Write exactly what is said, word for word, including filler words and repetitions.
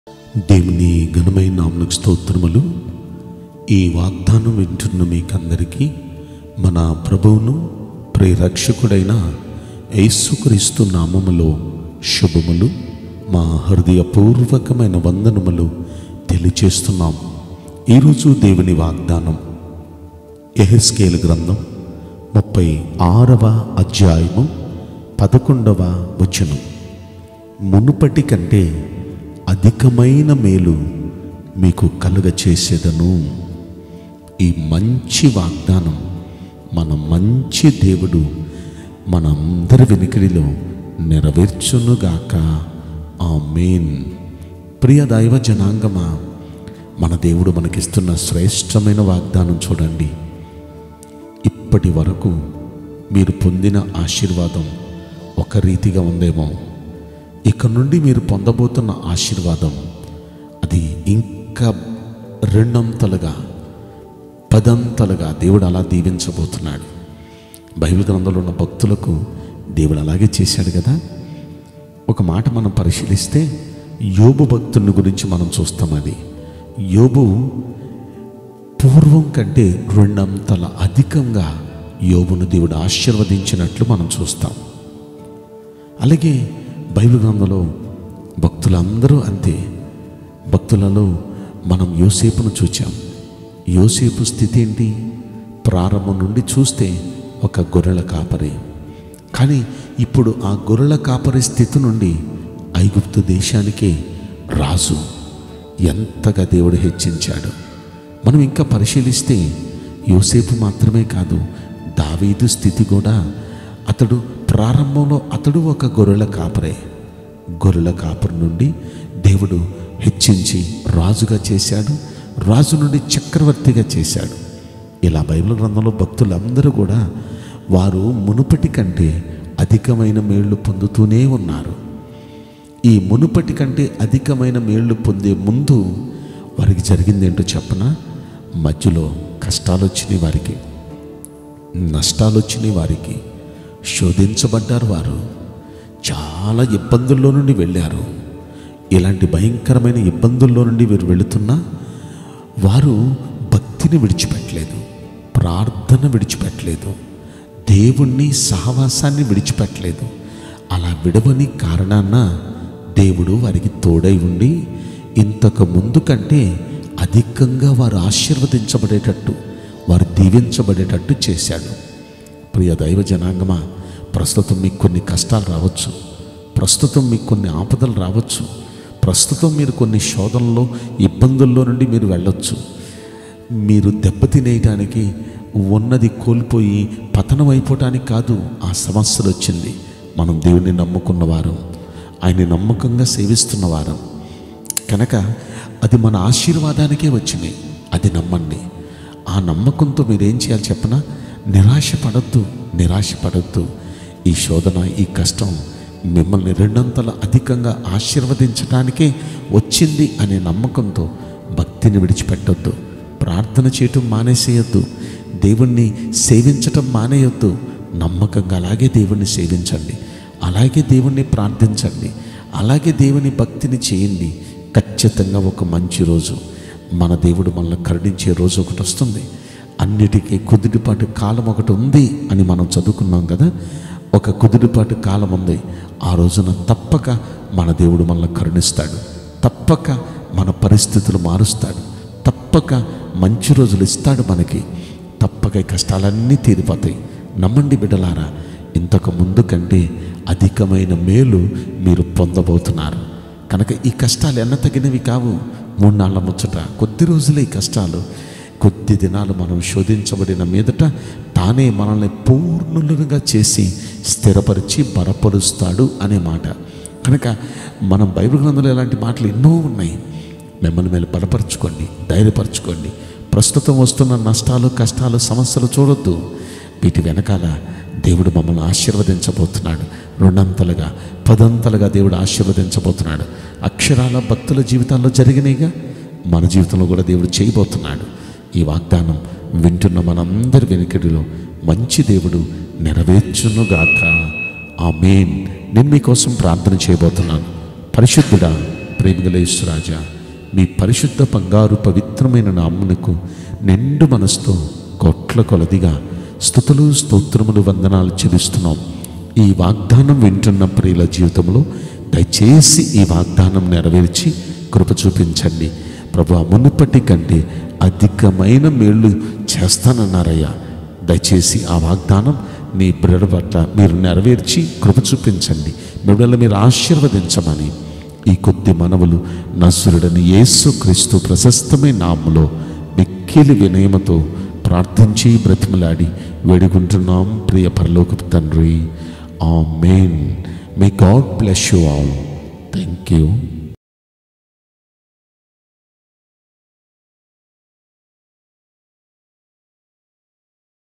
దేవుని ఘనమైన నామమునకు స్తోత్రములు. ఈ వాగ్దానం వింటున్న మీకందరికీ మన ప్రభువును ప్రియరక్షకుడైన యేసుక్రీస్తు నామములో శుభములు, మా హృదయపూర్వకమైన వందనములు తెలియచేస్తున్నాం. ఈరోజు దేవుని వాగ్దానం యెహెజ్కేలు గ్రంథం ముప్పై ఆరవ అధ్యాయము పదకొండవ వచనం. మునుపటి కంటే అధికమైన మేలు మీకు కలుగ చేసేదను. ఈ మంచి వాగ్దానం మన మంచి దేవుడు మనందరి వెనుకడిలో నెరవేర్చునుగాక. ఆమేన్. ప్రియ దైవ జనాంగమా, మన దేవుడు మనకిస్తున్న శ్రేష్టమైన వాగ్దానం చూడండి. ఇప్పటి వరకు మీరు పొందిన ఆశీర్వాదం ఒక రీతిగా ఉందేమో, ఇక నుండి మీరు పొందబోతున్న ఆశీర్వాదం అది ఇంకా రెండంతలుగా పదంతలుగా దేవుడు అలా దీవించబోతున్నాడు. బైబిల్ గ్రంథంలో ఉన్న భక్తులకు దేవుడు అలాగే చేశాడు కదా. ఒక మాట మనం పరిశీలిస్తే యోబు భక్తుని గురించి మనం చూస్తాం. అది యోబు పూర్వం కంటే రెండంతల అధికంగా యోబును దేవుడు ఆశీర్వదించినట్లు మనం చూస్తాం. అలాగే బైబిల్ గ్రంథంలో భక్తులందరూ అంతే. భక్తులలో మనం యోసేపును చూచాం. యోసేపు స్థితి ఏంటి? ప్రారంభం నుండి చూస్తే ఒక గొర్రెల కాపరి. కానీ ఇప్పుడు ఆ గొర్రెల కాపరి స్థితి నుండి ఐగుప్తు దేశానికే రాజు. ఎంతగా దేవుడు హెచ్చించాడు. మనం ఇంకా పరిశీలిస్తే యోసేపు మాత్రమే కాదు, దావీదు స్థితి కూడా. అతడు ప్రారంభంలో అతడు ఒక గొర్రెల కాపరే. గొర్రెల కాపరి నుండి దేవుడు హెచ్చించి రాజుగా చేశాడు. రాజు నుండి చక్రవర్తిగా చేశాడు. ఇలా బైబిల్ గ్రంథంలో భక్తులందరూ కూడా వారు మునుపటి కంటే అధికమైన మేళ్ళు పొందుతూనే ఉన్నారు. ఈ మునుపటి కంటే అధికమైన మేళ్ళు పొందే ముందు వారికి జరిగింది ఏంటో చెప్పనా? మధ్యలో కష్టాలు వచ్చినాయి, వారికి నష్టాలు వచ్చినాయి, వారికి శోధించబడ్డారు. వారు చాలా ఇబ్బందుల్లో నుండి వెళ్ళారు. ఇలాంటి భయంకరమైన ఇబ్బందుల్లో నుండి వీరు వెళుతున్నా వారు భక్తిని విడిచిపెట్టలేదు, ప్రార్థన విడిచిపెట్టలేదు, దేవుణ్ణి సహవాసాన్ని విడిచిపెట్టలేదు. అలా విడవని కారణాన దేవుడు వారికి తోడై ఉండి ఇంతకు ముందు కంటే అధికంగా వారు ఆశీర్వదించబడేటట్టు, వారు దీవించబడేటట్టు చేశాడు. ప్రియ దైవ జనాంగమా, ప్రస్తుతం మీకు కొన్ని కష్టాలు రావచ్చు, ప్రస్తుతం మీకు కొన్ని ఆపదలు రావచ్చు, ప్రస్తుతం మీరు కొన్ని శోధనలో ఇబ్బందుల్లో నుండి మీరు వెళ్ళొచ్చు. మీరు దెబ్బతినేయటానికి, ఉన్నది కోల్పోయి పతనం అయిపోవటానికి కాదు ఆ సమస్యలు వచ్చింది. మనం దేవుని నమ్ముకున్నవారం, ఆయన్ని నమ్మకంగా సేవిస్తున్నవారం కనుక అది మన ఆశీర్వాదానికే వచ్చినాయి. అది నమ్మండి. ఆ నమ్మకంతో మీరేం చేయాలి చెప్పనా? నిరాశపడద్దు, నిరాశపడద్దు. ఈ శోధన, ఈ కష్టం మిమ్మల్ని రెండంతల అధికంగా ఆశీర్వదించడానికే వచ్చింది అనే నమ్మకంతో భక్తిని విడిచిపెట్టొద్దు, ప్రార్థన చేయటం మానేసేయొద్దు, దేవుణ్ణి సేవించటం మానేయొద్దు. నమ్మకంగా అలాగే దేవుణ్ణి సేవించండి, అలాగే దేవుణ్ణి ప్రార్థించండి, అలాగే దేవుని భక్తిని చేయండి. ఖచ్చితంగా ఒక మంచి రోజు, మన దేవుడు మనల్ని కరుణించే రోజు ఒకటి వస్తుంది. అన్నిటికీ కుదిరిపాటు కాలం ఒకటి ఉంది అని మనం చదువుకున్నాం కదా. ఒక కుదిరిపాటు కాలం ఉంది. ఆ రోజున తప్పక మన దేవుడు మనల్ని కరుణిస్తాడు, తప్పక మన పరిస్థితులు మారుస్తాడు, తప్పక మంచి రోజులు ఇస్తాడు మనకి. తప్పక ఈ కష్టాలన్నీ తీరిపోతాయి. నమ్మండి బిడ్డలారా, ఇంతకు ముందు కంటే అధికమైన మేలు మీరు పొందబోతున్నారు. కనుక ఈ కష్టాలు ఎన్న తగినవి కావు. మూడు నాళ్ళ ముచ్చట, కొద్ది రోజులే ఈ కష్టాలు. కొద్ది దినాలు మనం శోధించబడిన మీదట తానే మనల్ని పూర్ణులుగా చేసి స్థిరపరిచి బలపరుస్తాడు అనే మాట. కనుక మనం బైబిల్ గ్రంథంలో ఇలాంటి మాటలు ఎన్నో ఉన్నాయి. మిమ్మల్ని మీరు బలపరచుకోండి, ధైర్యపరచుకోండి. ప్రస్తుతం వస్తున్న నష్టాలు, కష్టాలు, సమస్యలు చూడొద్దు. వీటి వెనకాల దేవుడు మమ్మల్ని ఆశీర్వదించబోతున్నాడు. రెండంతలుగా, పదంతలుగా దేవుడు ఆశీర్వదించబోతున్నాడు. అక్షరాల భక్తుల జీవితాల్లో జరిగినాయిగా, మన జీవితంలో కూడా దేవుడు చేయబోతున్నాడు. ఈ వాగ్దానం వింటున్న మనందరి వెనుకడిలో మంచి దేవుడు నెరవేర్చునుగాక. ఆమేన్. నేను మీకోసం ప్రార్థన చేయబోతున్నాను. పరిశుద్ధుడా, ప్రేమగల యేసురాజా, మీ పరిశుద్ధ బంగారు పవిత్రమైన నామమునకు నిండు మనసుతో కోట్ల కొలదిగా స్తుతులు స్తోత్రములు వందనాలు చెల్లిస్తున్నాం. ఈ వాగ్దానం వింటున్న ప్రియుల జీవితంలో దయచేసి ఈ వాగ్దానం నెరవేర్చి కృప చూపించండి ప్రభువా. మునుపటి కంటే అధికమైన మేళ్ళు చేస్తానన్నారయ్యా. దయచేసి ఆ వాగ్దానం నీ బిడ్డల పట్ల మీరు నెరవేర్చి కృప చూపించండి. బిడ్డలను మీరు ఆశీర్వదించమని ఈ కొద్ది మనవులు నజరుడైన యేసుక్రీస్తు ప్రశస్తమైన నామములో మిక్కిలి వినయముతో ప్రార్థించి బ్రతిమలాడి వేడుకుంటున్నాం ప్రియ పరలోకపు తండ్రి. Amen. May God bless you all. Thank you.